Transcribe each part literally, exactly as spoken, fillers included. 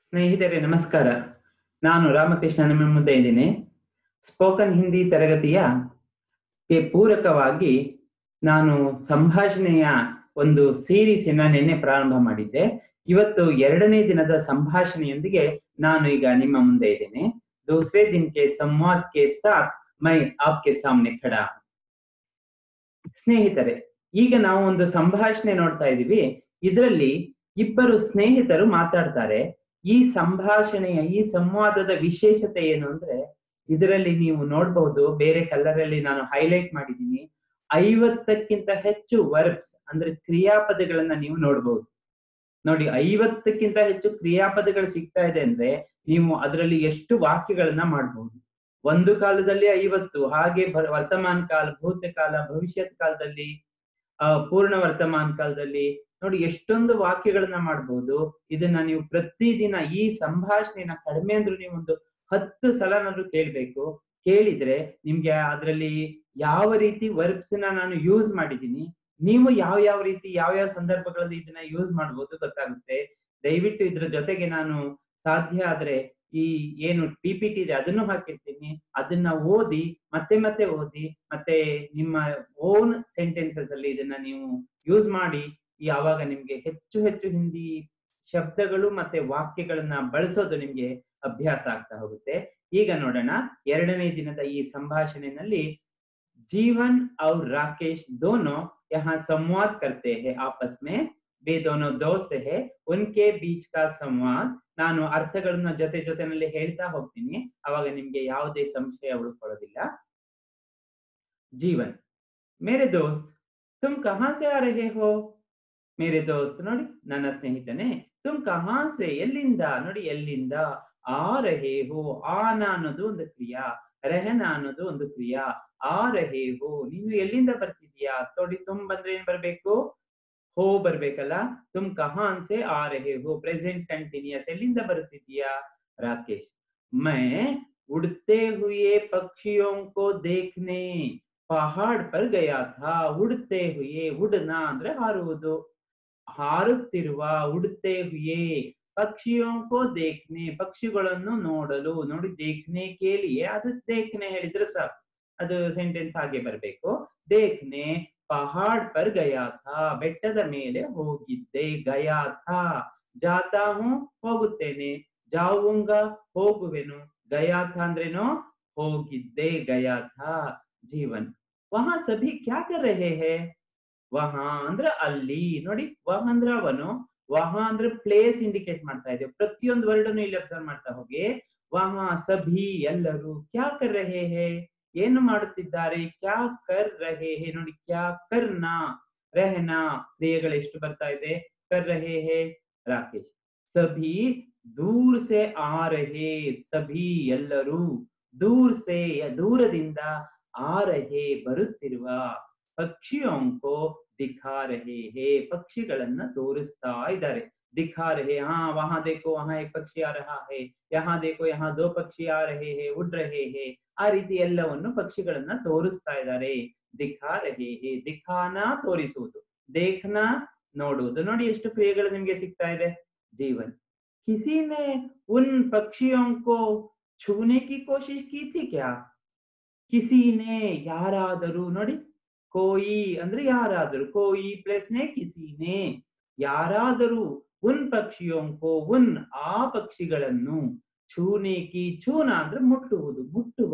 ಸ್ನೇಹಿತರೆ ನಮಸ್ಕಾರ. ನಾನು ರಾಮಕೃಷ್ಣ ನಿಮ್ಮ ಮುಂದೆ ಇದ್ದೀನಿ. ಸ್ಪೋಕನ್ ಹಿಂದಿ ತರಗತಿಯ ಗೆ ಪೂರಕವಾಗಿ ನಾನು ಸಂಭಾಷಣೆಯ ಒಂದು ಸೀರೀಸಿನ ನಿನ್ನೆ ಪ್ರಾರಂಭ ಮಾಡಿದ್ದೆ. ಇವತ್ತು ಎರಡನೇ ದಿನದ ಸಂಭಾಷಣೆಯೊಂದಿಗೆ ನಾನು ಈಗ ನಿಮ್ಮ ಮುಂದೆ ಇದ್ದೇನೆ. दूसरे दिन के संवाद के साथ मैं आपके सामने खड़ा. ಸ್ನೇಹಿತರೆ, ಈಗ ನಾವು ಒಂದು ಸಂಭಾಷಣೆ ನೋಡ್ತಾ ಇದ್ದೀವಿ. ಇದರಲ್ಲಿ ಇಬ್ಬರು ಸ್ನೇಹಿತರು ಮಾತಾಡ್ತಾರೆ. ಈ ಸಂಭಾಷಣೆಯ ಈ ಸಂವಾದದ ವಿಶೇಷತೆ ಏನು ಅಂದ್ರೆ, ಇದರಲ್ಲಿ ನೀವು ನೋಡಬಹುದು, ಬೇರೆ ಕಲರ್ ಅಲ್ಲಿ ನಾನು ಹೈಲೈಟ್ ಮಾಡಿದ್ದೀನಿ, ಐವತ್ತಕ್ಕಿಂತ ಹೆಚ್ಚು ವರ್ಬ್ಸ್ ಅಂದ್ರೆ ಕ್ರಿಯಾಪದಗಳನ್ನ ನೀವು ನೋಡಬಹುದು. ನೋಡಿ, ಐವತ್ತಕ್ಕಿಂತ ಹೆಚ್ಚು ಕ್ರಿಯಾಪದಗಳು ಸಿಗ್ತಾ ಇದೆ ಅಂದ್ರೆ ನೀವು ಅದರಲ್ಲಿ ಎಷ್ಟು ವಾಕ್ಯಗಳನ್ನ ಮಾಡಬಹುದು. ಒಂದು ಕಾಲದಲ್ಲಿ ಐವತ್ತು, ಹಾಗೆ ವರ್ತಮಾನ ಕಾಲ, ಭೂತಕಾಲ, ಭವಿಷ್ಯತ್ ಕಾಲದಲ್ಲಿ, ಅಹ್ ಪೂರ್ಣ ವರ್ತಮಾನ ಕಾಲದಲ್ಲಿ ನೋಡಿ ಎಷ್ಟೊಂದು ವಾಕ್ಯಗಳನ್ನ ಮಾಡಬಹುದು. ಇದನ್ನ ನೀವು ಪ್ರತಿದಿನ ಈ ಸಂಭಾಷಣೆನ ಕಡಿಮೆ ಅಂದ್ರೂ ನೀವು ಒಂದು ಹತ್ತು ಸಲನಾದ್ರೂ ಕೇಳ್ಬೇಕು. ಕೇಳಿದ್ರೆ ನಿಮ್ಗೆ ಅದರಲ್ಲಿ ಯಾವ ರೀತಿ ವರ್ಬ್ಸ್ ನ ನಾನು ಯೂಸ್ ಮಾಡಿದ್ದೀನಿ, ನೀವು ಯಾವ ಯಾವ ರೀತಿ ಯಾವ ಯಾವ ಸಂದರ್ಭಗಳಲ್ಲಿ ಇದನ್ನ ಯೂಸ್ ಮಾಡಬಹುದು ಗೊತ್ತಾಗುತ್ತೆ. ದಯವಿಟ್ಟು ಇದ್ರ ಜೊತೆಗೆ ನಾನು ಸಾಧ್ಯ ಆದ್ರೆ ಈ ಏನು ಪಿ ಪಿ ಟಿ ಇದೆ ಅದನ್ನು ಹಾಕಿರ್ತೀನಿ. ಅದನ್ನ ಓದಿ ಮತ್ತೆ ಮತ್ತೆ ಓದಿ ಮತ್ತೆ ನಿಮ್ಮ ಓನ್ ಸೆಂಟೆನ್ಸಸ್ ಅಲ್ಲಿ ಇದನ್ನ ನೀವು ಯೂಸ್ ಮಾಡಿ. ಯಾವಾಗ ನಿಮ್ಗೆ ಹೆಚ್ಚು ಹೆಚ್ಚು ಹಿಂದಿ ಶಬ್ದಗಳು ಮತ್ತೆ ವಾಕ್ಯಗಳನ್ನ ಬಳಸೋದು ನಿಮ್ಗೆ ಅಭ್ಯಾಸ ಆಗ್ತಾ ಹೋಗುತ್ತೆ. ಈಗ ನೋಡೋಣ, ಎರಡನೇ ದಿನದ ಈ ಸಂಭಾಷಣೆಯಲ್ಲಿ जीवन और राकेश दोनों यहाँ संवाद करते हैं आपस में. वे दोनों दोस्त है, उनके बीच का संवाद ನಾನು ಅರ್ಥಗಳನ್ನ ಜೊತೆ ಜೊತೆನಲ್ಲಿ ಹೇಳ್ತಾ ಹೋಗ್ತೀನಿ. ಅವಾಗ ನಿಮ್ಗೆ ಯಾವುದೇ ಸಂಶಯ ಉಳ್ಕೊಳ್ಳೋದಿಲ್ಲ. जीवन, मेरे दोस्त तुम कहां से आ रहे हो. मेरे दोस्त ನೋಡಿ ನನ್ನ ಸ್ನೇಹಿತನೇ. तुम कहां से ಎಲ್ಲಿಂದ, ನೋಡಿ ಎಲ್ಲಿಂದ. ಆ ರಹೆ ಹೋ, ಆನ ಅನ್ನೋದು ಒಂದು ಕ್ರಿಯಾ, ರೆಹನ ಅನ್ನೋದು ಒಂದು ಕ್ರಿಯಾ. ಆ ರಹೆ ಹೋ, ನೀನು ಎಲ್ಲಿಂದ ಬರ್ತಿದ್ಯಾ. ನೋಡಿ ತುಮ್ ಬಂದ್ರೆ ಏನ್ ಬರ್ಬೇಕು, ಹೋ ಬರ್ಬೇಕಲ್ಲ. ತುಮ್ ಕಹಾನ್ ಸೆ ಆ ರಹೆ ಹೋ, ಪ್ರೆಸೆಂಟ್ ಕಂಟಿನ್ಯೂಸ್. ಎಲ್ಲಿಂದ ಬರ್ತಿದ್ಯಾ. ರಾಕೇಶ್, ಮೈ ಉಡ್ತೆ ಹುಯೆ ಪಕ್ಷಿಯೋं को देखने पहाड़ पर गया था. ಉಡ್ತೆ ಹುಯೆ, ಉಡ್ನಾ ಅಂದ್ರೆ ಹಾರುವುದು, ಹಾರುತ್ತಿರುವ, ಉಡ್ತೆ ಹುಯೆ. ಪಕ್ಷಿಯೋं को देखने, ಪಕ್ಷಿಗಳನ್ನು ನೋಡಲು. ನೋಡಿ ದೇಖ್ನೆ ಕೇಳಿಯೇ, ಅದು ದೇಖ್ನೆ ಹೇಳಿದ್ರೆ ಸಾಕು, ಅದು ಸೆಂಟೆನ್ಸ್ ಹಾಗೆ ಬರ್ಬೇಕು. ದೇಖ್ನೆ ಪಹಾಡ್ ಪರ್ ಗಯಾ ಥಾ, ಬೆಟ್ಟದ ಮೇಲೆ ಹೋಗಿದ್ದೆ. ಗಯಾ ಥಾ, ಜಾತಾ ಹೂಂ ಹೋಗುತ್ತೇನೆ, ಜಾವುಂಗಾ ಹೋಗುವೆನು. ಗಯಾ ಥಾ ಅಂದ್ರೇನು, ಹೋಗಿದ್ದೆ, ಗಯಾ ಥಾ. ಜೀವನ್, ವಹಾ ಸಭಿ ಕ್ಯಾ ಕರ್ ರಹೆ ಹೈ. ವಹಾ ಅಂದ್ರೆ ಅಲ್ಲಿ, ನೋಡಿ ವಹ ಅಂದ್ರೆ ಅವನು, ವಹ ಅಂದ್ರೆ ಪ್ಲೇಸ್ ಇಂಡಿಕೇಟ್ ಮಾಡ್ತಾ ಇದೆ. ಪ್ರತಿಯೊಂದು ವರ್ಡ್ ಅನ್ನು ಇಲ್ಲಿ ಅಬ್ಸರ್ವ್ ಮಾಡ್ತಾ ಹೋಗಿ. ವಹಾ ಸಭಿ ಎಲ್ಲರೂ, ಕ್ಯಾ ಕರ್ ರಹೆ ಹೈ ಏನು ಮಾಡುತ್ತಿದ್ದಾರೆ. ಕ್ಯಾ ಕರ್ ರಹೆ ಹೈ, ನೋಡಿ ಕ್ಯಾ ಕರ್ನಾ, ರೆಹನಾ ಕ್ರಿಯೆಗಳು ಎಷ್ಟು ಬರ್ತಾ ಇದೆ. ಕರ್ ರಹೆ ಹೈ. ರಾಕೇಶ್, ಸಭಿ ದೂರ್ ಸೆ ಆ ರಹೆ, ಸಭಿ ಎಲ್ಲರೂ, ದೂರ್ ಸೆ ದೂರದಿಂದ, ಆ ರಹೆ ಬರುತ್ತಿರುವ, ಪಕ್ಷಿಯೋं को दिखा रहे हैं ಪಕ್ಷಿಗಳನ್ನ ತೋರಿಸ್ತಾ ಇದ್ದಾರೆ. दिखा रहे, हाँ वहां देखो वहां एक पक्षी आ रहा है, यहाँ देखो यहाँ दो पक्षी आ रहे हैं, उड़ रहे हैं. ಆ ರೀತಿ ಎಲ್ಲವನ್ನು ಪಕ್ಷಿಗಳನ್ನ ತೋರಿಸ್ತಾ ಇದ್ದಾರೆ. दिखा रहे हैं, दिखाना ತೋರಿಸುವುದು, देखना ನೋಡುವುದು. ನೋಡಿ ಎಷ್ಟು ಕ್ರಿಯೆಗಳು ನಿಮ್ಗೆ ಸಿಗ್ತಾ ಇದೆ. जीवन, किसी ने उन पक्षियों को छूने की कोशिश की थी क्या. किसी ने ಯಾರಾದರೂ, ನೋಡಿ ಕೋಯಿ ಅಂದ್ರೆ ಯಾರಾದರೂ, ಕೋಯಿ ಪ್ಲಸ್ ನೆ ಕಿಸಿನೆ, ಯಾರಾದರೂ. ಉನ್ ಪಕ್ಷಿಯೋं को, ಉನ್ ಆ ಪಕ್ಷಿಗಳನ್ನು, ಛೂನೆ ಕಿ, ಛೂನ ಅಂದ್ರೆ ಮುಟ್ಟುವುದು, ಮುಟ್ಟುವ.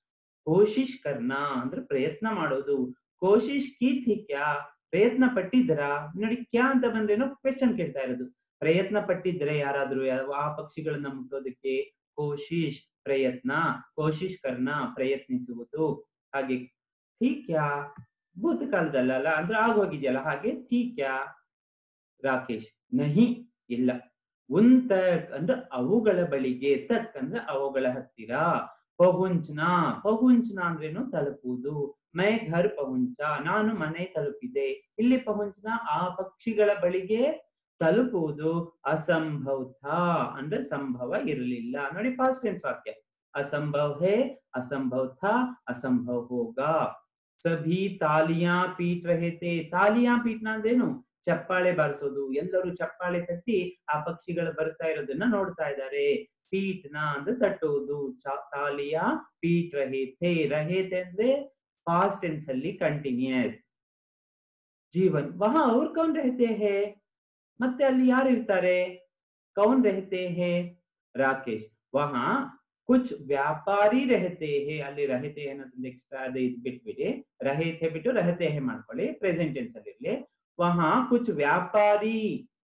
ಕೋಶಿಶ್ ಕರ್ನಾ ಅಂದ್ರೆ ಪ್ರಯತ್ನ ಮಾಡೋದು. ಕೋಶಿಶ್ ಕಿ ಥಿ ಕ್ಯಾ, ಪ್ರಯತ್ನ ಪಟ್ಟಿದ್ರಾ. ನೋಡಿ ಕ್ಯಾ ಅಂತ ಬಂದ್ರೇನು, ಕ್ವೆಶ್ಚನ್ ಕೇಳ್ತಾ ಇರೋದು. ಪ್ರಯತ್ನ ಪಟ್ಟಿದ್ರೆ ಯಾರಾದ್ರೂ ಆ ಪಕ್ಷಿಗಳನ್ನ ಮುಟ್ಟೋದಕ್ಕೆ. ಕೋಶಿಶ್ ಪ್ರಯತ್ನ, ಕೋಶಿಶ್ ಕರ್ನಾ ಪ್ರಯತ್ನಿಸುವುದು. ಹಾಗೆ ಥಿ ಕ್ಯಾ ಭೂತಕಾಲದಲ್ಲ ಅಂದ್ರೆ ಆಗೋಗಿದೆಯಲ್ಲ, ಹಾಗೆ ಥಿ ಕ್ಯಾ. ರಾಕೇಶ್, ನಹಿ ಇಲ್ಲ. ಉನ್ ತಕ್ ಅಂದ್ರೆ ಅವುಗಳ ಬಳಿಗೆ, ತಕ್ ಅಂದ್ರೆ ಅವುಗಳ ಹತ್ತಿರ. ಪಹುಂಚ್ನಾ, ಪಹುಂಚ್ನಾ ಅಂದ್ರೇನು ತಲುಪುವುದು. ಮೈ ಘರ್ ಪಹುಂಚ, ನಾನು ಮನೆ ತಲುಪಿದೆ. ಇಲ್ಲಿ ಪಹುಂಚ್ನಾ ಆ ಪಕ್ಷಿಗಳ ಬಳಿಗೆ ತಲುಪುವುದು. ಅಸಂಭವ ಥಾ ಅಂದ್ರೆ ಸಂಭವ ಇರಲಿಲ್ಲ. ನೋಡಿ ಪಾಸ್ಟ್ ಟೆನ್ಸ್ ವಾಕ್ಯ. असंभव है, असंभव था, असंभव होगा. सभी तालियां पीट रहे थे. तालियां पीटना अंद्रेनु ಚಪ್ಪಾಳೆ ಬಾರಿಸೋದು, ಎಲ್ಲರೂ ಚಪ್ಪಾಳೆ ತಟ್ಟಿ ಆ ಪಕ್ಷಿಗಳು ಬರ್ತಾ ಇರೋದನ್ನ ನೋಡ್ತಾ ಇದ್ದಾರೆ. ಪೀಟ್ನ ಅಂದ್ರೆ ತಟ್ಟುವುದು, ತಾಲಿಯ ಪೀಟ್ ರಹೆ ಥೆ, ರಹೆ ಥೆ ಅಂದ್ರೆ ಪಾಸ್ಟ್ ಟೆನ್ಸ್ ಅಲ್ಲಿ ಕಂಟಿನ್ಯೂಸ್. ಜೀವನ್ ವಹಾ ಅವ್ರ ಕೌನ್ ರಹತೆ ಹೇ, ಮತ್ತೆ ಅಲ್ಲಿ ಯಾರು ಇರ್ತಾರೆ? ಕೌನ್ ರಹತೆ ಹೇ? ರಾಕೇಶ್ ವಹಾ ಕುಚ್ ವ್ಯಾಪಾರಿ ರಹತೆ ಹೇ, ಅಲ್ಲಿ ರಹತೆ ಅನ್ನೋದೊಂದು ಎಕ್ಸ್ಟ್ರಾ ಅದೇ ಬಿಟ್ಬಿಡಿ, ರಹತೆ ಬಿಟ್ಟು ರಹತೆ ಹೇ ಮಾಡ್ಕೊಳ್ಳಿ, ಪ್ರೆಸೆಂಟ್ ಟೆನ್ಸ್ ಅಲ್ಲಿ ಇರ್ಲಿ. ವಹಾ ಕುಚ್ ವ್ಯಾಪಾರಿ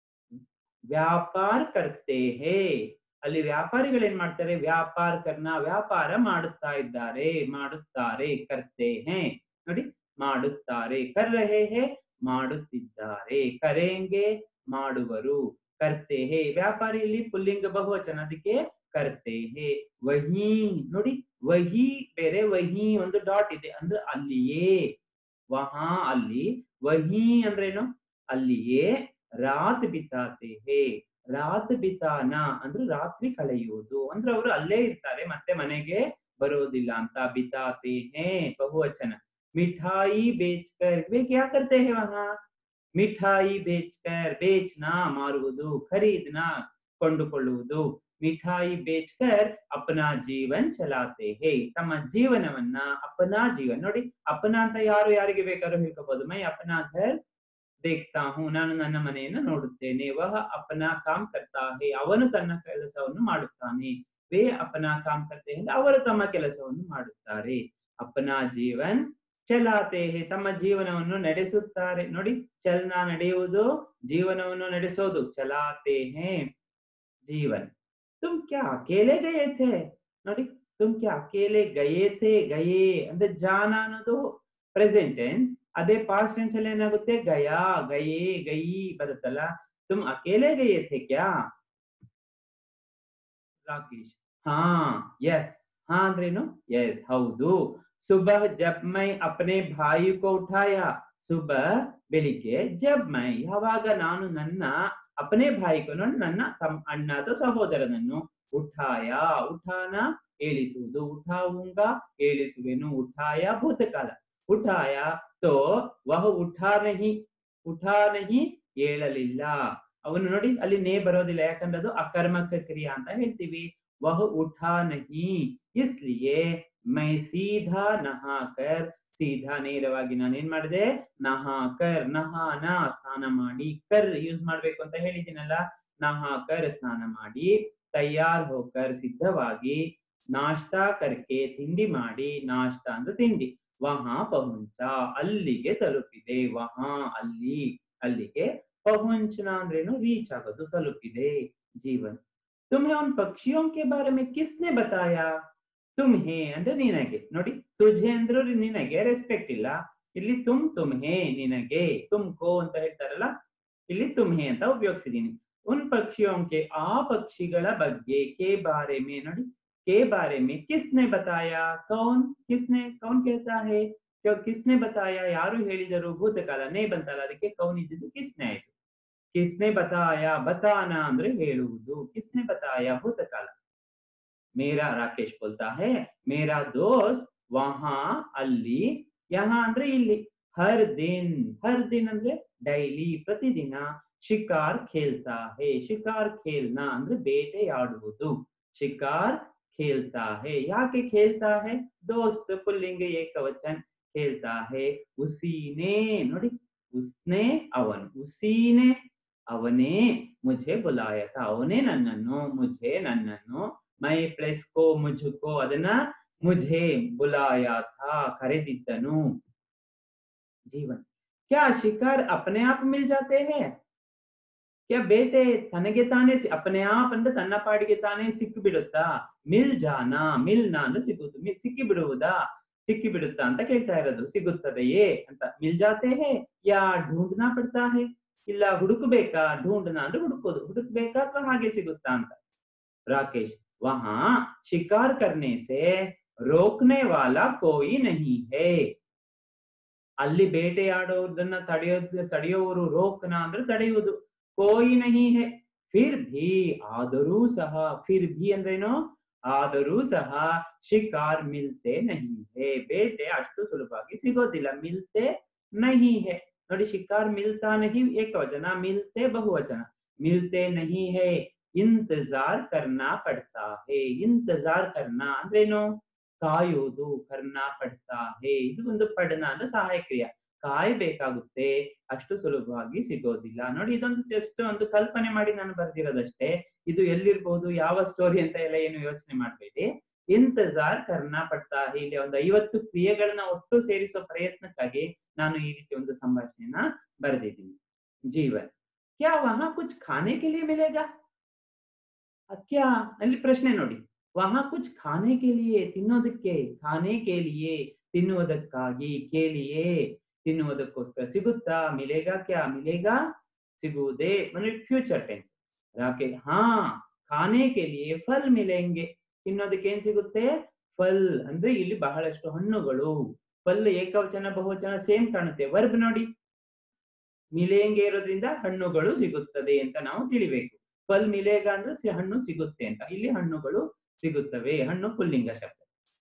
ವ್ಯಾಪಾರ ಕರ್ತೆ ಹೇ, ಅಲ್ಲಿ ವ್ಯಾಪಾರಿಗಳು ಏನ್ ಮಾಡ್ತಾರೆ? ವ್ಯಾಪಾರ ಕರ್ನ, ವ್ಯಾಪಾರ ಮಾಡುತ್ತಾ ಇದ್ದಾರೆ, ಮಾಡುತ್ತಾರೆ. ಕರ್ತೆ ಹೇ ನೋಡಿ, ಮಾಡುತ್ತಾರೆ. ಕರ್ ರಹೆ ಹೇ ಮಾಡುತ್ತಿದ್ದಾರೆ. ಕರೆಂಗೆ ಮಾಡುವರು. ಕರ್ತೆ ಹೇ ವ್ಯಾಪಾರಿಯಲ್ಲಿ ಪುಲ್ಲಿಂಗ ಬಹುವಚನ, ಅದಕ್ಕೆ ಕರ್ತೆ ಹೇ. ವಹಿ ನೋಡಿ, ವಹಿ ಬೇರೆ, ವಹಿ ಒಂದು ಡಾಟ್ ಇದೆ ಅಂದ್ರೆ ಅಲ್ಲಿಯೇ. ವಹಾ ಅಲ್ಲಿ, ವಹಿ ಅಂದ್ರೇನು? ಅಲ್ಲಿಯೇ. ರಾತ್ ಬಿತಾತೆ ಹೇ, ರಾತ್ ಬಿತಾನ ಅಂದ್ರೆ ರಾತ್ರಿ ಕಳೆಯುವುದು, ಅಂದ್ರೆ ಅವರು ಅಲ್ಲೇ ಇರ್ತಾರೆ, ಮತ್ತೆ ಮನೆಗೆ ಬರೋದಿಲ್ಲ ಅಂತ. ಬಿತಾತೆ ಹೇ ಬಹುವಚನ. ಮಿಠಾಯಿ ಬೇಚ್ಕರ್ वे क्या करते हैं वहां? ಮಿಠಾಯಿ ಬೇಚ್ಕರ್, ಬೇಚ್ನ ಮಾರುವುದು, ಖರೀದ್ನ ಕೊಂಡುಕೊಳ್ಳುವುದು. ಮಿಠಾಯಿ ಬೇಚ್ಕರ್ ಅಪನಾ ಜೀವನ್ ಚಲಾತೆ ಹೇ, ತಮ್ಮ ಜೀವನವನ್ನ ಅಪನಾ ಜೀವನ್ ನೋಡಿ, ಅಪನಾ ಅಂತ ಯಾರು ಯಾರಿಗೆ ಬೇಕಾದ್ರೂ ಹೇಳ್ಕೋಬಹುದು. ಮೈ ಅಪನಾ ಘರ್ ದೇಖ್ತಾ ಹೂ, ನಾನು ನನ್ನ ಮನೆಯನ್ನು ನೋಡುತ್ತೇನೆ. ವಹ ಅಪನಾ ಕಾಮ್ ಕರ್ತಾ ಹೇ, ಅವನು ತನ್ನ ಕೆಲಸವನ್ನು ಮಾಡುತ್ತಾನೆ. ವೇ ಅಪನಾ ಕಾಮ್ ಕರ್ತೆ ಹೇ, ಅವರು ತಮ್ಮ ಕೆಲಸವನ್ನು ಮಾಡುತ್ತಾರೆ. ಅಪನಾ ಜೀವನ್ ಚಲಾತೆ ಹೇ, ತಮ್ಮ ಜೀವನವನ್ನು ನಡೆಸುತ್ತಾರೆ. ನೋಡಿ, ಚಲನ ನಡೆಯುವುದು, ಜೀವನವನ್ನು ನಡೆಸೋದು. ಚಲಾತೆ ಹೇ ಜೀವನ್. ತುಮ್ ಕ್ಯಾ ಅಕೇಲೆ ಗಯೇ ಥೆ ನೋಡಿ, ತುಮ್ ಕ್ಯಾ ಅಕೇಲೆ ಗಯೇ ಥೆ, ಗಯೇ ಅಂದ್ರೆ ಜಾನ ಅನ್ನೋದು ಪ್ರೆಸೆಂಟ್ ಟೆನ್ಸ್, ಅದೇ ಪಾಸ್ಟ್ ಟೆನ್ಸ್ ಅಲ್ಲಿ ಏನಾಗುತ್ತೆ? ಗಯಾ, ಗಯೇ, ಗಯಿ ಬರುತ್ತಲ್ಲ. ತುಮ್ ಅಕೇಲೆ ಗಯೇ ಥೆ ಕ್ಯಾ? ರಾಕೇಶ್ ಹಾ ಎಸ್, ಹಾ ಅಂದ್ರೇನು? ಎಸ್ ಹೌದು. ಸುಬಹ ಜಬ್ ಮೈ ಅಪ್ನೆ ಭಾಯಿ ಕೋ ಉಠಾಯಾ, ಸುಬಹ ಬೆಳಿಗ್ಗೆ, ಜಬ್ ಮೈ ಯಾವಾಗ ನಾನು ನನ್ನ, ಅಪನೆ ಭಾಯಿ ಕೋ ನನ್ನ ತಮ್ಮ ಅಣ್ಣ ಅಥವಾ ಸಹೋದರನನ್ನು, ಉಠಾಯ ಉಠಾನ ಏಳಿಸುವುದು, ಉಠಾವುಂಗ ಏಳಿಸುವೆನು, ಉಠಾಯ ಭೂತಕಾಲ. ಉಠಾಯ ತೋ ವಹ ಉಠಾ ನಹಿ, ಉಠಾ ನಹಿ ಏಳಲಿಲ್ಲ. ಅವನು ನೋಡಿ ಅಲ್ಲಿ ನೇ ಬರೋದಿಲ್ಲ, ಯಾಕಂದ್ರೆ ಅದು ಅಕರ್ಮಕ ಕ್ರಿಯಾ ಅಂತ ಹೇಳ್ತೀವಿ. ವಹ ಉಠಾ ನಹಿ, ಇಸ್ಲಿಯೇ ಮೈ ಸೀಧಾ ನಹಾಕರ್, ಸೀಧಾ ನೇರವಾಗಿ ನಾನು ಏನ್ ಮಾಡಿದೆ? ನಹಾಕರ್, ನಹಾನ ಸ್ನಾನ ಮಾಡಿ, ಕರ್ ಯೂಸ್ ಮಾಡ್ಬೇಕು ಅಂತ ಹೇಳಿದ್ದೀನಲ್ಲ, ನಹಾಕರ್ ಸ್ನಾನ ಮಾಡಿ, ತಯಾರ್ ಹೋಕರ್ ಸಿದ್ಧವಾಗಿ, ನಾಷ್ಟಾ ಕರ್ಕೆ ತಿಂಡಿ ಮಾಡಿ, ನಾಷ್ಟಾ ಅಂದ್ರೆ ತಿಂಡಿ, ವಹಾ ಪಹುಂಚ ಅಲ್ಲಿಗೆ ತಲುಪಿದೆ, ವಹಾ ಅಲ್ಲಿ, ಅಲ್ಲಿಗೆ, ಪಹುಂಚನ ಅಂದ್ರೇನು? ರೀಚ್ ಆಗೋದು, ತಲುಪಿದೆ. ಜೀವನ್ तुम्हें उन पक्षियों के बारे में किसने बताया? तुम्हें ಅಂದ್ರೆ ನಿನಗೆ ನೋಡಿ, ತುझे ಅಂದ್ರೆ ನಿನಗೆ ರೆಸ್ಪೆಕ್ಟ್ ಇಲ್ಲ, ಇಲ್ಲಿ ತುಮ್ ತುಮ್ಹೆ ನಿನಗೆ, ತುಮ್ಕೋ ಅಂತ ಹೇಳ್ತಾರಲ್ಲ, ಇಲ್ಲಿ ತುಮ್ಹೆ ಅಂತ ಉಪಯೋಗಿಸಿದೀನಿ. ಉನ್ ಪಕ್ಷಿಯೋಂ ಕೆ ಆ ಪಕ್ಷಿಗಳ ಬಗ್ಗೆ, ಕೆ ಬಾರೆ ಮೇ ನೋಡಿ, ಕೆ ಬಾರೆ ಮೇ ಕಿಸ್ನೆ ಬತಾಯಾ, ಕೌನ್ ಕಿಸ್ನೆ, ಕೌನ್ ಕೇಳ್ತಾ ಹೇ, ಕಿಸ್ನೆ ಬತಾಯಾ ಯಾರು ಹೇಳಿದರು, ಭೂತಕಾಲ ನೇ ಬಂತಲ್ಲ, ಅದಕ್ಕೆ ಕೌನ್ ಇದ್ದಿದ್ದು ಕಿಸ್ನೆ ಆಯ್ತು. ಕಿಸ್ನೆ ಬತಾಯಾ, ಬತಾನ ಅಂದ್ರೆ ಹೇಳುವುದು, ಕಿಸ್ನೆ ಬತಾಯಾ ಭೂತಕಾಲ. ಮೇರಾ ರಾಕೇಶ್ ಬೋಲ್ತಾ ಹೇ, ಮೇರಾ ದೋಸ್ತ್ ವಹಾ ಅಲ್ಲಿ, ಯಹಾ ಅಂದ್ರೆ ಇಲ್ಲಿ, ಹರ್ ದಿನ್, ಹರ್ ದಿನ್ ಅಂದ್ರೆ ಡೈಲಿ ಪ್ರತಿದಿನ, ಶಿಕಾರ್ ಖೇಲ್ತಾ ಹೇ, ಶಿಕಾರ್ ಖೇಲ್ನಾ ಅಂದ್ರೆ ಬೇಟೆಯಾಡುವುದು, ಶಿಕಾರ್ ಖೇಲ್ತಾ ಹೇ. ಯಾಕೆ ಖೇಲ್ತಾ ಹೇ? ದೋಸ್ತ್ ಪುಲ್ಲಿಂಗ ಏಕವಚನ್, ಖೇಲ್ತಾ ಹೇ ಉಸೀನೇ ನೋಡಿ, ಉಸ್ನೆ ಅವನು, ಉಸೀನೆ ಅವನೇ, ಮುझे ಬುಲಾಯ ಥಾ ಅವನೇ ನನ್ನನ್ನು, ಮುझे ನನ್ನನ್ನು, ಮೈ ಪ್ಲಸ್ ಕೋ ಮುझको ಅದನ್ನ ಮುझे ಬುಲಾಯ ಥಾ ಕರೆದಿದ್ದನು. ಜೀವನ್ ಕ್ಯಾ ಶಿಕಾರ್ ಅಪನೆ ಆಪ್ ಮಿಲ್ ಜಾತೆ ಹೇ, ಕ್ಯಾ ಬೇಟೆ ತನಗೆ ತಾನೇ ಅಪನೆ ಆಪ್ ಅಂದ್ರೆ ತನ್ನ ಪಾಡಿಗೆ ತಾನೇ ಸಿಕ್ಕಿ ಬಿಡುತ್ತಾ? ಮಿಲ್ ಜಾನ, ಮಿಲ್ನ ಅಂದ್ರೆ ಸಿಗುವುದು, ಸಿಕ್ಕಿ ಬಿಡುವುದಾ, ಸಿಕ್ಕಿ ಬಿಡುತ್ತಾ ಅಂತ ಕೇಳ್ತಾ ಇರೋದು. ಸಿಗುತ್ತದೆಯೇ ಅಂತ. ಮಿಲ್ ಜಾತೆ ಹೇ ಯಾ ಢೂಂಢನಾ ಪಡ್ತಾ ಹೇ, ಇಲ್ಲ ಹುಡುಕಬೇಕಾ, ಢೂಂಢನಾ ಅಂದ್ರೆ ಹುಡುಕೋದು, ಹುಡುಕ್ಬೇಕಾ ಅಥವಾ ಹಾಗೆ ಸಿಗುತ್ತಾ ಅಂತ. ರಾಕೇಶ್ ವಹಾ ಶಿಕಾರ್ ಕರ್ನೆ ಸೆ ರೋಕ್ನೆ ವಾಲಾ ಕೋಯಿ ನಹಿ ಹೇ, ಅಲ್ಲಿ ಬೇಟೆಯಾಡೋದನ್ನ ತಡೆಯೋದು, ತಡೆಯುವವರು, ರೋಕ್ನ ಅಂದ್ರೆ ತಡೆಯುವುದು, ಕೋಯಿ ನಹಿ ಹೇ, ಫಿರ್ ಭಿ ಆದರೂ ಸಹ, ಫಿರ್ ಭಿ ಅಂದ್ರೇನು? ಆದರೂ ಸಹ, ಶಿಕಾರ್ ಮಿಲ್ತೆ ನಹಿ ಹೇ ಬೇಟೆ ಅಷ್ಟು ಸುಲಭವಾಗಿ ಸಿಗೋದಿಲ್ಲ, ಮಿಲ್ತೆ ನಹಿ ಹೇ ನೋಡಿ ಶಿಕಾರ್ ಮಿಲ್ತಾ ನಹಿ ಏಕವಚನ, ಮಿಲ್ತೆ ಬಹುವಚನ. ಮಿಲ್ತೆ ನಹಿ ಹೈ ಇಂತಜಾರ್ ಕರ್ನಾ ಪಡ್ತಾ ಹೇ. ಇಂತಜಾರ್ ಕರ್ನಾ ಅಂದ್ರೇನು? ಕಾಯುವುದು. ಕರ್ನಾ ಪಡ್ತಾ ಹೇ ಇದು ಒಂದು ಪಡನ ಅಂದ್ರೆ ಸಹಾಯ ಕ್ರಿಯೆ. ಕಾಯಬೇಕಾಗುತ್ತೆ, ಅಷ್ಟು ಸುಲಭವಾಗಿ ಸಿಗೋದಿಲ್ಲ. ನೋಡಿ ಇದೊಂದು ಜಸ್ಟ್ ಒಂದು ಕಲ್ಪನೆ ಮಾಡಿ ನಾನು ಬರ್ದಿರೋದಷ್ಟೇ. ಇದು ಎಲ್ಲಿರ್ಬೋದು, ಯಾವ ಸ್ಟೋರಿ ಅಂತ ಎಲ್ಲ ಏನು ಯೋಚನೆ ಮಾಡ್ಬೇಡಿ. ಇಂತಜಾರ್ ಕರ್ನಾ ಪಡ್ತಾ ಹೇ, ಇಲ್ಲಿ ಒಂದು ಐವತ್ತು ಕ್ರಿಯೆಗಳನ್ನ ಒಟ್ಟು ಸೇರಿಸೋ ಪ್ರಯತ್ನಕ್ಕಾಗಿ ನಾನು ಈ ರೀತಿ ಒಂದು ಸಂಭಾಷಣೆನ ಬರೆದಿದ್ದೀನಿ. ಜೀವನ್ ಕ್ಯಾ ವಹಾ ಕುಚ್ ಖಾನೆ ಕೆ ಲಿಯೆ ಮಿಲೇಗಾ? ಕ್ಯಾ ಅಲ್ಲಿ ಪ್ರಶ್ನೆ ನೋಡಿ. ವಹಾ ಕುಚ್ ಖಾನೆ ಕೆ ಲಿಯೆ ತಿನ್ನೋದಕ್ಕೆ, ಖಾನೆ ಕೆ ಲಿಯೆ ತಿನ್ನುವುದಕ್ಕಾಗಿ, ಕೇಲಿಯೇ ತಿನ್ನುವುದಕ್ಕೋಸ್ಕರ ಸಿಗುತ್ತಾ? ಮಿಲೇಗಾ ಕ್ಯಾ? ಮಿಲೇಗಾ ಸಿಗುವುದೇ ಅಂದ್ರೆ ಫ್ಯೂಚರ್ ಟೆನ್ಸ್. ಯಾಕೆ? ಹಾ ಖಾನೆ ಕೆ ಲಿಯೆ ಫಲ್ ಮಿಲೆಂಗೆ. ತಿನ್ನೋದಕ್ಕೆ ಏನ್ ಸಿಗುತ್ತೆ? ಫಲ್ ಅಂದ್ರೆ ಇಲ್ಲಿ ಬಹಳಷ್ಟು ಹಣ್ಣುಗಳು. ಫಲ್ ಏಕವಚನ ಬಹುವಚನ ಸೇಮ್ ಕಾಣುತ್ತೆ. ವರ್ಬ್ ನೋಡಿ, ಮಿಲೆಂಗೆ ಇರೋದ್ರಿಂದ ಹಣ್ಣುಗಳು ಸಿಗುತ್ತದೆ ಅಂತ ನಾವು ತಿಳಿಬೇಕು. ಫಲ್ ಮಿಲೇಗ ಅಂದ್ರೆ ಹಣ್ಣು ಸಿಗುತ್ತೆ ಅಂತ. ಇಲ್ಲಿ ಹಣ್ಣುಗಳು ಸಿಗುತ್ತವೆ. ಹಣ್ಣು ಪುಲ್ಲಿಂಗ ಶಬ್ದ.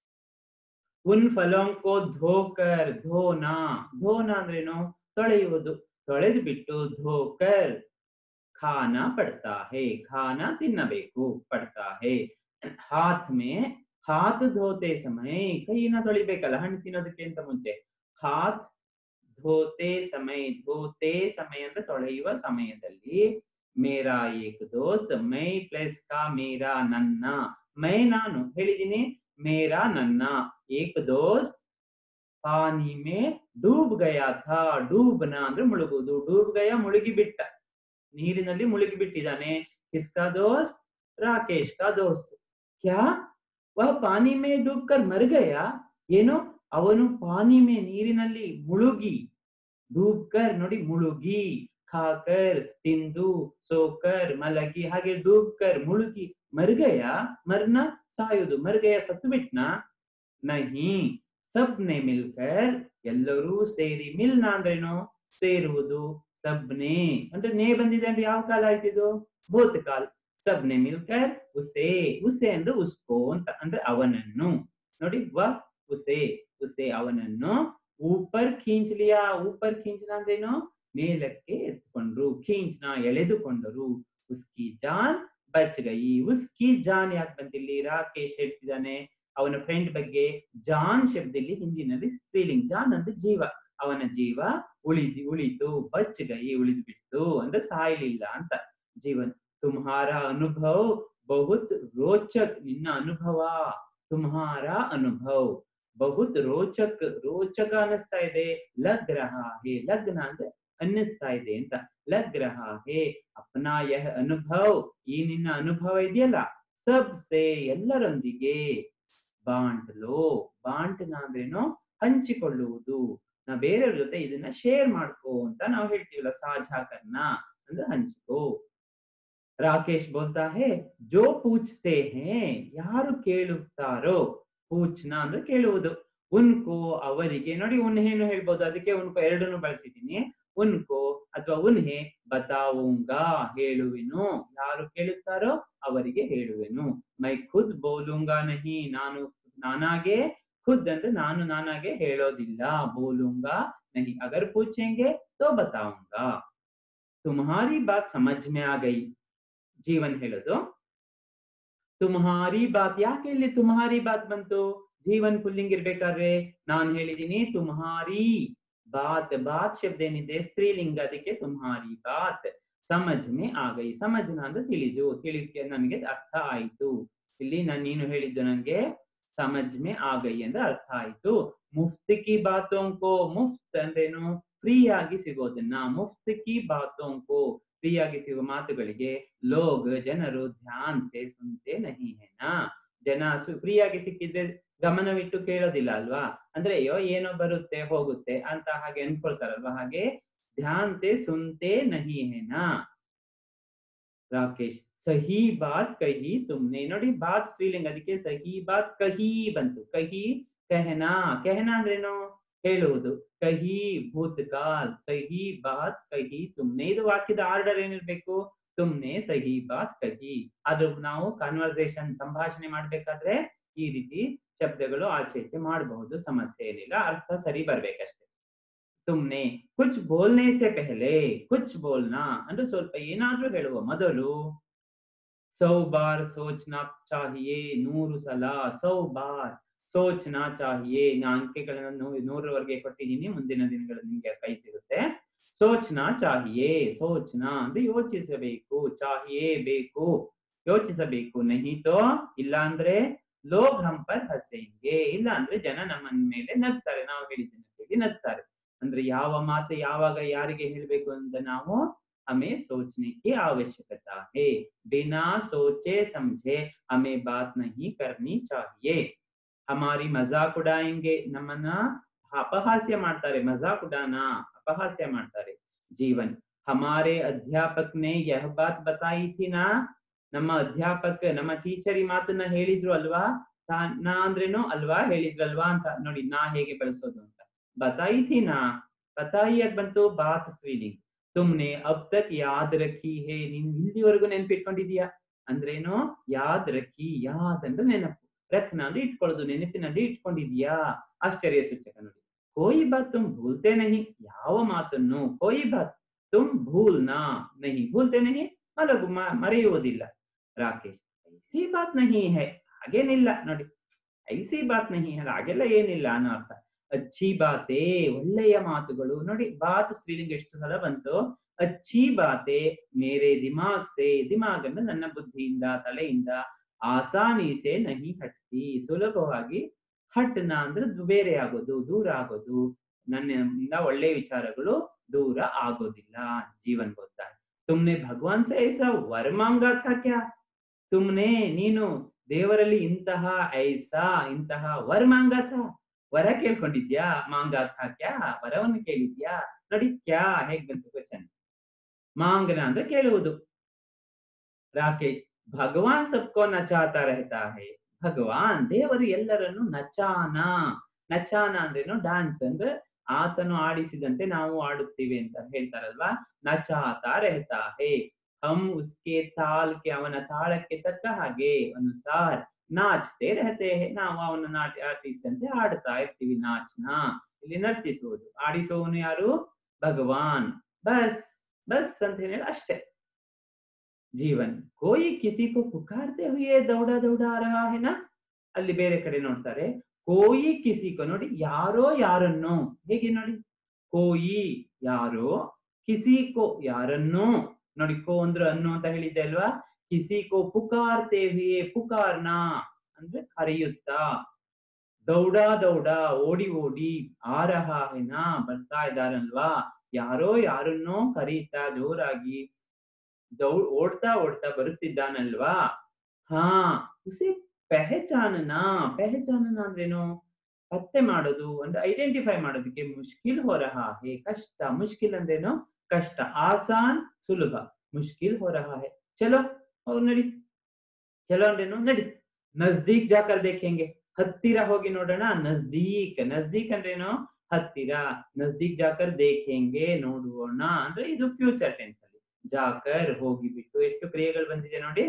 ಉನ್ ಫಲೋಂಕೋ ಧೋಕರ್, ಧೋನಾ. ಧೋನಾ ಅಂದ್ರೇನು? ತೊಳೆಯುವುದು. ತೊಳೆದು ಬಿಟ್ಟು ಧೋಕರ್ ಖಾನಾ ಪಡ್ತಾ ಹೇ, ಖಾನಾ ತಿನ್ನಬೇಕು, ಪಡ್ತಾ ಹೇ. ಹಾತ್ ಮೇ ಹಾತ್ ಧೋತೆ ಸಮಯ, ಕೈನ ತೊಳಿಬೇಕಲ್ಲ ಹಣ್ಣು ತಿನ್ನೋದಕ್ಕೆ ಅಂತ ಮುಂಚೆ. ಹಾತ್ ಧೋತೆ ಸಮಯ, ಧೋತೆ ಸಮಯ ಅಂದ್ರೆ ತೊಳೆಯುವ ಸಮಯದಲ್ಲಿ. ಮೇರಾ ಏಕ್ ದೋಸ್ತ್, ಮೈ ಪ್ಲಸ್ ಕಾ ಮೇರಾ ನನ್ನ. ಮೈ ನಾನು ಹೇಳಿದೀನಿ, ಮೇರಾ ನನ್ನ. ಏಕ್ ದೋಸ್ತ್ ಪಾನಿ ಮೇ ಡೂಬ್ ಗಯಾ ಥಾ. ಡೂಬ್ನ ಅಂದ್ರೆ ಮುಳುಗುವುದು. ಡೂಬ್ ಗಯಾ ಮುಳುಗಿ ಬಿಟ್ಟ, ನೀರಿನಲ್ಲಿ ಮುಳುಗಿ ಬಿಟ್ಟಿದ್ದಾನೆ. ಕಿಸ್ಕಾ ದೋಸ್ತ್? ರಾಕೇಶ್ ಕಾ ದೋಸ್ತ್. ಕ್ಯಾ ವಹ ಪಾನಿ ಮೇ ಡೂಬ್ ಕರ್ ಮರ್ ಗಯಾ? ಏನು? ಅವನು ಪಾನಿ ಮೇ ನೀರಿನಲ್ಲಿ ಮುಳುಗಿ, ಡೂಬ್ ಕರ್ ನೋಡಿ ಮುಳುಗಿ, ಖಾಕರ್ ತಿಂದು, ಸೋಕರ್ ಮಲಗಿ, ಹಾಗೆ ಡೂಬ್ ಕರ್ ಮುಳುಗಿ, ಮರ್ ಗಯಾ ಮರ್ನ ಸಾಯುವುದು, ಮರ್ ಗಯಾ ಸತ್ತು ಬಿಟ್ನಾ? ನಹಿ ಸಬ್ನೆ ಮಿಲ್ಕರ್ ಎಲ್ಲರೂ ಸೇರಿ. ಮಿಲ್ನ ಅಂದ್ರೇನು? ಸೇರುವುದು. ಸಬ್ನೆ ಅಂದ್ರೆ ನೇ ಬಂದಿದೆ ಅಂದ್ರೆ ಯಾವ ಕಾಲ ಆಯ್ತಿದು? ಭೂತಕಾಲ್. ಸಬ್ನೆ ಮಿಲ್ಕರ್ ಉಸೆ. ಉಸೆ ಅಂದ್ರೆ ಉಸ್ಕೋ ಅಂತ ಅಂದ್ರೆ ಅವನನ್ನು. ನೋಡಿ ವ ಉಸೆ, ಉಸೆ ಅವನನ್ನು. ಊಪರ್ ಖೀಂಚ್ ಲಿಯಾ. ಊಪರ್ ಖೀಂಚ್ನ ಅಂದ್ರೇನು? ಮೇಲಕ್ಕೆ ಎತ್ಕೊಂಡ್ರು. ಖೀಂಚ್ನ ಎಳೆದುಕೊಂಡರು. ಉಸ್ಕಿ ಜಾನ್ ಬಚ್ ಗಯಿ. ಉಸ್ಕಿ ಜಾನ್ ಯಾಕೆ ಬಂತಿಲ್ಲಿ? ರಾಕೇಶ್ ಹೇಳ್ತಿದ್ದಾನೆ ಅವನ ಫ್ರೆಂಡ್ ಬಗ್ಗೆ. ಜಾನ್ ಶಬ್ದ ಇಲ್ಲಿ ಹಿಂದಿನಲ್ಲಿ ಸ್ತ್ರೀಲಿಂಗ್. ಜಾನ್ ಅಂದ್ರೆ ಜೀವ, ಅವನ ಜೀವ ಉಳಿದು ಉಳಿತು. ಬಚ್ ಗಯಿ ಉಳಿದು ಬಿಟ್ಟು ಅಂದ್ರೆ ಸಾಯ್ಲಿಲ್ಲ ಅಂತ. ಜೀವನ್ ತುಮ್ಹಾರಾ ಅನುಭವ ಬಹುತ್ ರೋಚಕ್. ನಿನ್ನ ಅನುಭವ. ತುಮ್ಹಾರಾ ಅನುಭವ ಬಹುತ್ ರೋಚಕ್. ರೋಚಕ ಅನ್ನಿಸ್ತಾ ಇದೆ. ಲಗ್ ರಹಾ ಹೇ. ಲಗ್ನ ಅಂದ್ರೆ ಅನ್ನಿಸ್ತಾ ಇದೆ ಅಂತ. ಲಗ್ ರಹಾ ಹೇ ಅಪ್ನಾ ಯಹ ಅನುಭವ. ಈ ನಿನ್ನ ಅನುಭವ ಇದೆಯಲ್ಲ, ಸಬ್ ಸೆ ಎಲ್ಲರೊಂದಿಗೆ. Bought low. ಬಾಂಟ್ನ ಅಂದ್ರೇನು? ಹಂಚಿಕೊಳ್ಳುವುದು. ನಾ ಬೇರೆಯವ್ರ ಜೊತೆ ಇದನ್ನ ಶೇರ್ ಮಾಡ್ಕೋ ಅಂತ ನಾವು ಹೇಳ್ತೀವಲ್ಲ, ಸಾझा करना ಅಂದ್ರೆ ಹಂಚಿಕೋ. ರಾಕೇಶ್ ಬೋಲ್ತಾ ಹೇ ಜೋ ಪೂಚ್ತೆ ಹೇ ಯಾರು ಕೇಳುತ್ತಾರೋ. ಪೂಚ್ನ ಅಂದ್ರೆ ಕೇಳುವುದು. ಉನ್ಕೋ ಅವರಿಗೆ. ನೋಡಿ ಉನ್ಹೇನು ಹೇಳ್ಬೋದು, ಅದಕ್ಕೆ ಉನ್ಕೋ ಎರಡನ್ನು ಬಳಸಿದ್ದೀನಿ. ಉನ್ಕೋ ಅಥವಾ ಉನ್ಹೆ ಬತಾವುಂಗಾ ಹೇಳುವೆನು. ಯಾರು ಕೇಳುತ್ತಾರೋ ಅವರಿಗೆ ಹೇಳುವೆನು. ಮೈ ಖುದ್ ಬೋಲುಂಗಾ ನಹಿ ನಾನು ನಾನಾಗೆ. ಖುದ್ ಅಂದ್ರೆ ನಾನು ನಾನಾಗೆ ಹೇಳೋದಿಲ್ಲ. ಬೋಲುಂಗಾ ನಹಿ ಅಗರ್ ಪೂಛೆಂಗೆ ತೋ ಬತಾವುಂಗಾ. ತುಮ್ಹಾರಿ ಬಾತ್ ಸಮಜ್ ಮೇ ಆ ಗಯಿ. ಜೀವನ್ ಹೇಳೋದು ತುಮ್ಹಾರಿ ಬಾತ್. ಯಾಕೆ ಇಲ್ಲಿ ತುಮ್ಹಾರಿ ಬಾತ್ ಬಂತು? ಜೀವನ್ ಪುಲ್ಲಿಂಗ್ ಇರ್ಬೇಕಾದ್ರೆ ನಾನು ಹೇಳಿದೀನಿ ತುಮ್ಹಾರಿ ಬಾತ್. ಬಾತ್ ಶಬ್ದ ಏನಿದೆ ಸ್ತ್ರೀಲಿಂಗ, ಅದಕ್ಕೆ ತುಮ್ಹಾರಿ ಬಾತ್. ಸಮಜ್ ಮೇ ಆ ಗಯಿ. ಸಮಜ್ನ ಅಂದ್ರೆ ತಿಳಿದು, ತಿಳಿಕೆ ನನಗೆ ಅರ್ಥ ಆಯ್ತು. ಇಲ್ಲಿ ನಾನು ನೀನು ಹೇಳಿದ್ದು ನನಗೆ ಸಮಜ್ ಮೇ ಆ ಗಯಿ ಅಂದ್ರೆ ಅರ್ಥ ಆಯ್ತು. ಮುಫ್ತ್ ಕಿ ಬಾತೋಂಕೋ. ಮುಫ್ತ್ ಅಂದ್ರೇನು? ಫ್ರೀ ಆಗಿ ಸಿಗೋದನ್ನ. ಮುಫ್ತ್ ಕಿ ಬಾತೋಂಕೋ ಫ್ರೀ ಆಗಿ ಸಿಗೋ ಮಾತುಗಳಿಗೆ ಲೋಗ್ ಜನರು ಧ್ಯಾನ್ ಸೆ ಸುನ್ತೆ ನಹಿ ಹೇನಾ. ಜನ ಫ್ರೀ ಆಗಿ ಸಿಕ್ಕಿದ್ರೆ ಗಮನವಿಟ್ಟು ಕೇಳೋದಿಲ್ಲ ಅಲ್ವಾ? ಅಂದ್ರೆ ಅಯ್ಯೋ ಏನೋ ಬರುತ್ತೆ ಹೋಗುತ್ತೆ ಅಂತ ಹಾಗೆ ಅನ್ಕೊಳ್ತಾರಲ್ವಾ, ಹಾಗೆ ಧ್ಯಾನ್ ಸೆ ಸುನ್ತೆ ನಹಿ ಹೇನಾ. ರಾಕೇಶ್ ಸಹಿ ಬಾತ್ ಕಹಿ ತುಮ್ನೆ. ನೋಡಿ ಬಾತ್ ಸ್ತ್ರೀಲಿಂಗ, ಅದಕ್ಕೆ ಸಹಿ ಬಾತ್ ಕಹಿ ಬಂತು. ಕಹಿ ಕಹನಾ. ಕಹನಾ ಅಂದ್ರೇನು? ಹೇಳುವುದು. ಕಹಿ ಭೂತಕಾಲ್. ಸಹಿ ಬಾತ್ ಕಹಿ ತುಮ್ನೆ. ಇದು ವಾಕ್ಯದ ಆರ್ಡರ್ ಏನಿರ್ಬೇಕು? ತುಮ್ನೆ ಸಹಿ ಬಾತ್ ಕಹಿ. ಅದು ನಾವು ಕನ್ವರ್ಸೇಷನ್ ಸಂಭಾಷಣೆ ಮಾಡ್ಬೇಕಾದ್ರೆ ಈ ರೀತಿ ಶಬ್ದಗಳು ಆಚೆ ಈಚೆ ಮಾಡಬಹುದು, ಸಮಸ್ಯೆ ಏನಿಲ್ಲ, ಅರ್ಥ ಸರಿ ಬರ್ಬೇಕಷ್ಟೇ. ತುಮ್ನೆ ಕುಚ್ ಬೋಲ್ನೆ ಸೆ ಪೆಹಲೆ ಕುಚ್ ಬೋಲ್ನಾ ಅಂದ್ರೆ ಸ್ವಲ್ಪ ಏನಾದ್ರೂ ಹೇಳುವ ಮೊದಲು सौ बार सोचना चाहिए ನೂರು ಸಲ सौ ಬಾರ್ ಸೋಚ್ನಾ ಚಾಹಿಯೆ ನಾ ಅಂಕೆಗಳನ್ನು ನೂರವರೆಗೆ ಕೊಟ್ಟಿದ್ದೀನಿ ಮುಂದಿನ ದಿನಗಳಲ್ಲಿ ನಿಮಗೆ ಕೈ ಸಿಗುತ್ತೆ ಸೋಚ್ನಾ ಚಾಹಿಯೆ ಸೋಚ್ನಾ ಅಂದ್ರೆ ಯೋಚಿಸಬೇಕು ಚಾಹಿಯೆ ಬೇಕು ಯೋಚಿಸಬೇಕು ನಹಿ ತೋ ಇಲ್ಲ ಅಂದ್ರೆ ಲೋಗ್ ಹಮ್ ಪರ್ ಹಸೆಂಗೆ ಇಲ್ಲ ಅಂದ್ರೆ ಜನ ನಮ್ಮ ಮೇಲೆ ನಗ್ತಾರೆ ನಾವು ಹೇಳಿದ್ದನ್ನು ನಗ್ತಾರೆ ಅಂದ್ರೆ ಯಾವ ಮಾತು ಯಾವಾಗ ಯಾರಿಗೆ ಹೇಳಬೇಕು ಅಂತ ನಾವು हमें सोचने की आवश्यकता है बिना सोचे समझे हमें बात नहीं करनी चाहिए हमारी मजाक उड़ाएंगे नमन अपहास्य मारतारे मजाक उड़ाना अपहास्य मारतारे जीवन हमारे अध्यापक ने यह बात बताई थी ना ನಮ್ಮ ಅಧ್ಯಾಪಕ ನಮ್ಮ ಟೀಚರ್ ಈ ಮಾತನ್ನ ಹೇಳಿದ್ರು ಅಲ್ವಾ ನಾ ಅಂದ್ರೇನು ಅಲ್ವಾ ಹೇಳಿದ್ರಲ್ವಾ ಅಂತ ನೋಡಿ ನಾ ಹೇಗೆ ಬಳಸೋದು ಅಂತ ಬತಾಯಿ ಥಿ ನಾ ಬತಾಯಿ ಯಾಕೆ ಬಂತು ಬಾತ್ ಸ್ತ್ರೀಲಿಂಗ್ ತುಮ್ನೆ ಅಬ್ ತಕ್ ಯಾದ್ ರಖಿ ಹೇ ನೀನ್ ಇಲ್ಲಿವರೆಗೂ ನೆನಪಿಟ್ಕೊಂಡಿದೀಯಾ ಅಂದ್ರೇನು ಯಾದ್ ರಖಿ ಯಾದ್ ಅಂದ್ರೆ ನೆನಪು ರಖ್ನ ಅಂದ್ರೆ ಇಟ್ಕೊಳ್ಳೋದು ನೆನಪಿನಲ್ಲಿ ಇಟ್ಕೊಂಡಿದ್ಯಾ ಆಶ್ಚರ್ಯ ಸೂಚಕ ನೋಡಿ ಕೋಯಿ ಬಾತ್ ತುಮ್ ಭೂಲ್ತೆ ನಹಿ ಯಾವ ಮಾತನ್ನು ಕೋಯಿ ಬಾತ್ ತುಮ್ ಭೂಲ್ನಾ ನಹಿ ಭೂಲ್ತೆ ನಹಿ ಮಲಗು ಮರೆಯುವುದಿಲ್ಲ ರಾಕೇಶ್ ಐಸಿ ಬಾತ್ ನಹಿ ಹೈ ಹಾಗೇನಿಲ್ಲ ನೋಡಿ ಐಸಿ ಬಾತ್ ನಹಿ ಹೈ ಹಾಗೆಲ್ಲ ಏನಿಲ್ಲ ಅನ್ನೋ ಅರ್ಥ ಅಚ್ಚಿ ಬಾತೆ ಒಳ್ಳೆಯ ಮಾತುಗಳು ನೋಡಿ ಬಾತ್ ಸ್ತ್ರೀಲಿಂಗ ಎಷ್ಟು ಸಲ ಬಂತು ಅಚ್ಚಿ ಬಾತೆ ಮೇರೆ ದಿಮಾಗ್ ಸೆ ದಿಮಾಗ್ ಅಂದ್ರೆ ನನ್ನ ಬುದ್ಧಿಯಿಂದ ತಲೆಯಿಂದ ಆಸಾನಿ ಸೆ ನಹಿ ಹಟ್ತಿ ಸುಲಭವಾಗಿ ಹಟ್ನ ಅಂದ್ರೆ ಬೇರೆ ಆಗೋದು ದೂರ ಆಗೋದು ನನ್ನಿಂದ ಒಳ್ಳೆಯ ವಿಚಾರಗಳು ದೂರ ಆಗೋದಿಲ್ಲ ಜೀವನ್ ಬೋಲ್ತಾ ತುಮ್ನೆ ಭಗವಾನ್ ಸೆ ಐಸಾ ವರ ಮಾಂಗಾ ಥಾ ಕ್ಯಾ ತುಮ್ನೆ ನೀನು ದೇವರಲ್ಲಿ ಇಂತಹ ಐಸಾ ಇಂತಹ ವರ ಮಾಂಗಾ ಥಾ ವರ ಕೇಳ್ಕೊಂಡಿದ್ಯಾ ಮಾಂಗಾ ಥಾ ಕ್ಯಾ ವರವನ್ನು ಕೇಳಿದ್ಯಾ ನೋಡಿ ಕ್ಯಾ ಹೇಗ್ ಬಂತು ಕ್ವಶನ್ ಮಾಂಗನ ಅಂದ್ರೆ ಕೇಳುವುದು ರಾಕೇಶ್ ಭಗವಾನ್ ಸಬ್ಕೋ ನಚಾತಾ ರಹತಾ ಹೈ ಭಗವಾನ್ ದೇವರು ಎಲ್ಲರನ್ನು ನಚಾನ ನಚಾನ ಅಂದ್ರೇನು ಡ್ಯಾನ್ಸ್ ಅಂದ್ರೆ ಆತನು ಆಡಿಸಿದಂತೆ ನಾವು ಆಡುತ್ತೀವಿ ಅಂತ ಹೇಳ್ತಾರಲ್ವಾ ನಚಾತಾ ರಹತಾ ಹೈ ಹಮ್ ಉಸ್ಕೆ ತಾಲ್ ಕೆ ಅವನ ತಾಳಕ್ಕೆ ತಕ್ಕ ಹಾಗೆ ಅನುಸಾರ ನಾಚ್ತೆ ರಹತೆ ನಾವು ಅವನ ನಾಟ ಆಟಿಸಂತೆ ಆಡ್ತಾ ಇರ್ತೀವಿ ನಾಚ್ನ ಇಲ್ಲಿ ನರ್ತಿಸುವುದು ಆಡಿಸುವವನು ಯಾರು ಭಗವಾನ್ ಬಸ್ ಬಸ್ ಅಂತ ಹೇಳಿ ಅಷ್ಟೇ ಜೀವನ್ ಕೋಯಿ ಕಿಸಿ ಕೋ ಪುಕಾರ್ತೆ ಹುಯೇ ದೌಡಾ ದೌಡಾ ಆ ರಹಾ ಹೈ ನಾ ಅಲ್ಲಿ ಬೇರೆ ಕಡೆ ನೋಡ್ತಾರೆ ಕೋಯಿ ಕಿಸಿ ಕೋ ನೋಡಿ ಯಾರೋ ಯಾರನ್ನು ಹೇಗೆ ನೋಡಿ ಕೋಯಿ ಯಾರೋ ಕಿಸಿ ಕೋ ಯಾರನ್ನು ನೋಡಿ ಕೋ ಅಂದ್ರೆ ಅನ್ನು ಅಂತ ಹೇಳಿದ್ದೆ ಅಲ್ವಾ ಕಿಸಿ ಕೋ ಪುಕಾರ್ತೆ ಹುಯೇ ಪುಕಾರ್ನಾ ಅಂದ್ರೆ ಕರೆಯುತ್ತಾ ದೌಡಾ ದೌಡಾ ಓಡಿ ಓಡಿ ಆ ರಹಾ ಹೈ ನಾ ಬರ್ತಾ ಇದ್ದಾರಲ್ವಾ ಯಾರೋ ಯಾರನ್ನೋ ಕರೀತಾ ಜೋರಾಗಿ ದೌ ಓಡ್ತಾ ಓಡ್ತಾ ಬರುತ್ತಿದ್ದಾನಲ್ವಾ ಹಾ ಉಸಿ ಪೆಹಚಾನನ ಪೆಹಚಾನನ ಅಂದ್ರೇನು ಪತ್ತೆ ಮಾಡೋದು ಅಂದ್ರೆ ಐಡೆಂಟಿಫೈ ಮಾಡೋದಕ್ಕೆ ಮುಷ್ಕಿಲ್ ಹೋ ರಹಾ ಹೇ ಕಷ್ಟ ಮುಷ್ಕಿಲ್ ಅಂದ್ರೇನು ಕಷ್ಟ ಆಸಾನ್ ಸುಲಭ ಮುಷ್ಕಿಲ್ ಹೋ ರಹಾ ಹೇ ಚಲೋ ಹೋಗಿ ನಡಿ ಚಲೋ ಅಂದ್ರೇನು ನಡಿ ನಜ್ದೀಕ್ ಜಾಕರ್ ದೇಖೆಂಗೆ ಹತ್ತಿರ ಹೋಗಿ ನೋಡೋಣ ನಜ್ದೀಕ್ ನಜ್ದೀಕ್ ಅಂದ್ರೇನು ಹತ್ತಿರ ನಜ್ದೀಕ್ ಜಾಕರ್ ದೇಖೆಂಗೆ ನೋಡೋಣ ಅಂದ್ರೆ ಇದು ಫ್ಯೂಚರ್ ಟೆನ್ಸ್ ಅಲ್ಲಿ ಜಾಕರ್ ಹೋಗಿ ಬಿಟ್ಟು ಎಷ್ಟು ಕ್ರಿಯೆಗಳು ಬಂದಿದೆ ನೋಡಿ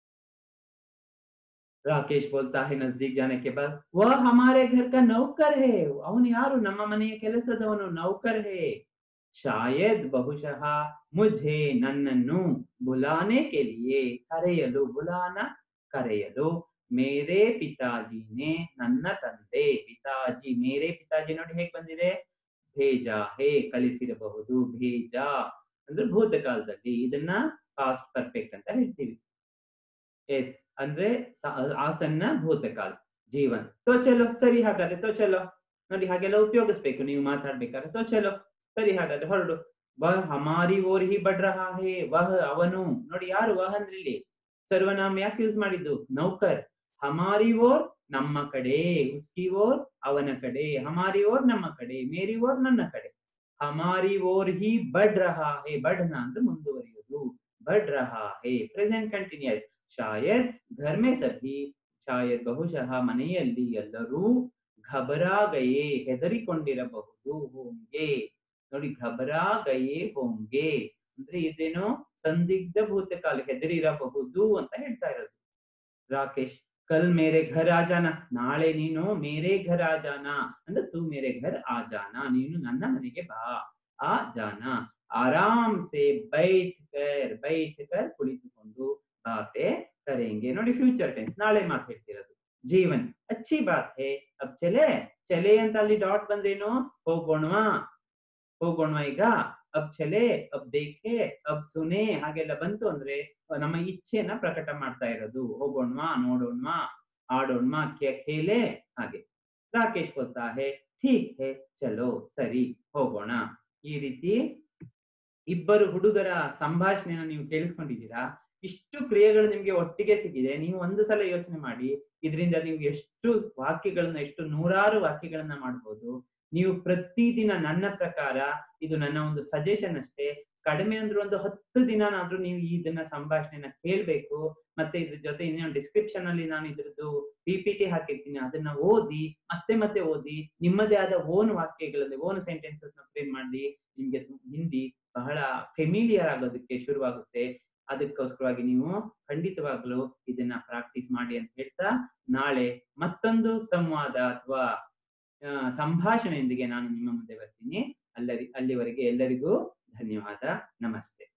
ರಾಕೇಶ್ ಬೋಲ್ತಾ ಹೈ ನಜ್ದೀಕ್ ಜಾನೆ ಕೆ ಬಾದ್ ವಹ ಹಮಾರೆ ಘರ್ ಕಾ ನೌಕರ್ ಹೈ ಅವನು ಯಾರು ನಮ್ಮ ಮನೆಯ ಕೆಲಸದವನು ನೌಕರ್ ಹೈ ಶಾಯದ್ ಬಹುಶಃ ಮುझे ನನ್ನನ್ನು ಬುಲಾನೆ ಕೆ ಲಿಯೆ ಕರೆಯಲು ಬುಲಾನ ಕರೆಯಲು ಮೇರೆ ಪಿತಾಜಿ ನೆ ನನ್ನ ತಂದೆ ಪಿತಾಜಿ ಮೇರೆ ಪಿತಾಜಿ ನೋಡಿ ಹೇಗೆ ಬಂದಿದೆ ಭೇಜಾ ಹೇ ಕಳಿಸಿರಬಹುದು ಭೇಜಾ ಅಂದ್ರೆ ಭೂತಕಾಲದಲ್ಲಿ ಇದನ್ನ ಪಾಸ್ಟ್ ಪರ್ಫೆಕ್ಟ್ ಅಂತ ಹೇಳ್ತೀವಿ ಎಸ್ ಅಂದ್ರೆ ಆಸನ್ನ ಭೂತಕಾಲ ಜೀವನ್ ತೋ ಚಲೋ ಸರಿ ಹಾಗಾದ್ರೆ ತೋ ಚಲೋ ನೋಡಿ ಹಾಗೆಲ್ಲ ಉಪಯೋಗಿಸ್ಬೇಕು ನೀವು ಮಾತಾಡ್ಬೇಕಾದ್ರೆ ತೋ ಚಲೋ ಸರಿ ಹಾಗಾದ್ರೆ ಹೊರಡು ವಹ ಹಮಾರಿ ಓರ್ ಹಿ ಬಡ್ ರಹಾ ಹೇ ವಹ ಅವನು ನೋಡಿ ಯಾರು ವಹ ಅಂದ್ರೆ ಇಲ್ಲಿ ಸರ್ವನಾಮ ಯಾಕೆ ಯೂಸ್ ಮಾಡಿದ್ದು ನೌಕರ್ ಹಮಾರಿ ಓರ್ ನಮ್ಮ ಕಡೆ ಉಸ್ಕಿ ಓರ್ ಅವನ ಕಡೆ ಹಮಾರಿ ಓರ್ ನಮ್ಮ ಕಡೆ ಮೇರಿ ಓರ್ ನನ್ನ ಕಡೆ ಹಮಾರಿ ಓರ್ ಹಿ ಬಡ್ ರಹಾ ಹೇ ಬಡ್ನ ಅಂದ್ರೆ ಮುಂದುವರಿಯುವುದು ಬಡ್ ರಹಾ ಹೇ ಪ್ರೆಸೆಂಟ್ ಕಂಟಿನ್ಯೂಸ್ ಶಾಯದ್ ಘರ್ ಮೇ ಸಭಿ ಶಾಯದ್ ಬಹುಶಃ ಮನೆಯಲ್ಲಿ ಎಲ್ಲರೂ ಘಬರಾ ಗಯೇ ಹೆದರಿಕೊಂಡಿರಬಹುದು ಹೋಂಗೆ ನೋಡಿ ಘಬರಾ ಗಯೇ ಹೋಂಗೆ ಅಂದ್ರೆ ಇದೇನೋ ಸಂದಿಗ್ಧ ಭೂತಕಾಲ ಹೆದರಿರಬಹುದು ಅಂತ ಹೇಳ್ತಾ ಇರೋದು ರಾಕೇಶ್ ಕಲ್ ಮೇರೆ ಘರ್ ಆ ಜಾನಾ, ನಾಳೆ ನೀನು ಮೇರೆ ಘರ್ ಆ ಜಾನಾ ಅಂದ್ರೆ ತೂ ಮೇರೆ ಘರ್ ಆ ಜಾನಾ, ನೀನು ನನ್ನ ಮನೆಗೆ ಬಾ. ಆ ಜಾನಾ ಆರಾಮ್ ಸೆ ಬೈಠ್ ಕರ್, ಬೈಠ್ ಕರ್ ಕುಳಿತುಕೊಂಡು ಬಾತೆ ಕರೆಂಗೆ. ನೋಡಿ ಫ್ಯೂಚರ್ ಟೆನ್ಸ್, ನಾಳೆ ಮಾತು ಹೇಳ್ತಿರೋದು. ಜೀವನ್ ಅಚ್ಚಿ ಬಾತ್ ಹೇ, ಅಬ್ ಚಲೆ, ಚಲೆ ಅಂತ ಅಲ್ಲಿ ಡಾಟ್ ಬಂದ್ರೇನು, ಹೋಗೋಣವಾ, ಹೋಗೋಣವಾ ಈಗ. ಅಬ್ ಚಲೆ, ಅಬ್ ದೇಖೆ, ಅಬ್ ಸುನೆ ಹಾಗೆಲ್ಲ ಬಂತು ಅಂದ್ರೆ ನಮ್ಮ ಇಚ್ಛೆಯನ್ನ ಪ್ರಕಟ ಮಾಡ್ತಾ ಇರೋದು. ಹೋಗೋಣವಾ, ನೋಡೋಣವಾ, ಆಡೋಣವಾ, ಖೇಲೆ ಹಾಗೆ. ರಾಕೇಶ್ बोलता है ठीक है चलो, ಸರಿ ಹೋಗೋಣ. ಈ ರೀತಿ ಇಬ್ಬರು ಹುಡುಗರ ಸಂಭಾಷಣೆಯನ್ನು ನೀವು ಕೇಳಿಸ್ಕೊಂಡಿದ್ದೀರಾ. ಇಷ್ಟು ಕ್ರಿಯೆಗಳು ನಿಮ್ಗೆ ಒಟ್ಟಿಗೆ ಸಿಕ್ಕಿದೆ. ನೀವು ಒಂದು ಸಲ ಯೋಚನೆ ಮಾಡಿ, ಇದರಿಂದ ನೀವು ಎಷ್ಟು ವಾಕ್ಯಗಳನ್ನ, ಎಷ್ಟು ನೂರಾರು ವಾಕ್ಯಗಳನ್ನ ಮಾಡ್ಬೋದು. ನೀವು ಪ್ರತಿದಿನ, ನನ್ನ ಪ್ರಕಾರ ಇದು ನನ್ನ ಒಂದು ಸಜೆಷನ್ ಅಷ್ಟೇ, ಕಡಿಮೆ ಅಂದ್ರೂ ಒಂದು ಹತ್ತು ದಿನನಾದ್ರೂ ನೀವು ಇದನ್ನ ಸಂಭಾಷಣೆನ ಕೇಳ್ಬೇಕು. ಮತ್ತೆ ಇದ್ರ ಜೊತೆ ಇನ್ನೊಂದು ಡಿಸ್ಕ್ರಿಪ್ಷನ್ ಅಲ್ಲಿ ನಾನು ಇದ್ರದ್ದು ಪಿ ಪಿ ಟಿ ಹಾಕಿರ್ತೀನಿ, ಅದನ್ನ ಓದಿ, ಮತ್ತೆ ಮತ್ತೆ ಓದಿ, ನಿಮ್ಮದೇ ಆದ ಓನ್ ವಾಕ್ಯಗಳಲ್ಲಿ ಓನ್ ಸೆಂಟೆನ್ಸಸ್ ನ ಫ್ರೇಮ್ ಮಾಡಿ, ನಿಮ್ಗೆ ಹಿಂದಿ ಬಹಳ ಫೆಮಿಲಿಯರ್ ಆಗೋದಕ್ಕೆ ಶುರುವಾಗುತ್ತೆ. ಅದಕ್ಕೋಸ್ಕರವಾಗಿ ನೀವು ಖಂಡಿತವಾಗ್ಲೂ ಇದನ್ನ ಪ್ರಾಕ್ಟೀಸ್ ಮಾಡಿ ಅಂತ ಹೇಳ್ತಾ, ನಾಳೆ ಮತ್ತೊಂದು ಸಂವಾದ ಅಥವಾ ಸಂಭಾಷಣೆಯೊಂದಿಗೆ ನಾನು ನಿಮ್ಮ ಮುಂದೆ ಬರ್ತೀನಿ. ಅಲ್ಲರಿ ಅಲ್ಲಿವರೆಗೆ ಎಲ್ಲರಿಗೂ ಧನ್ಯವಾದ. ನಮಸ್ತೆ.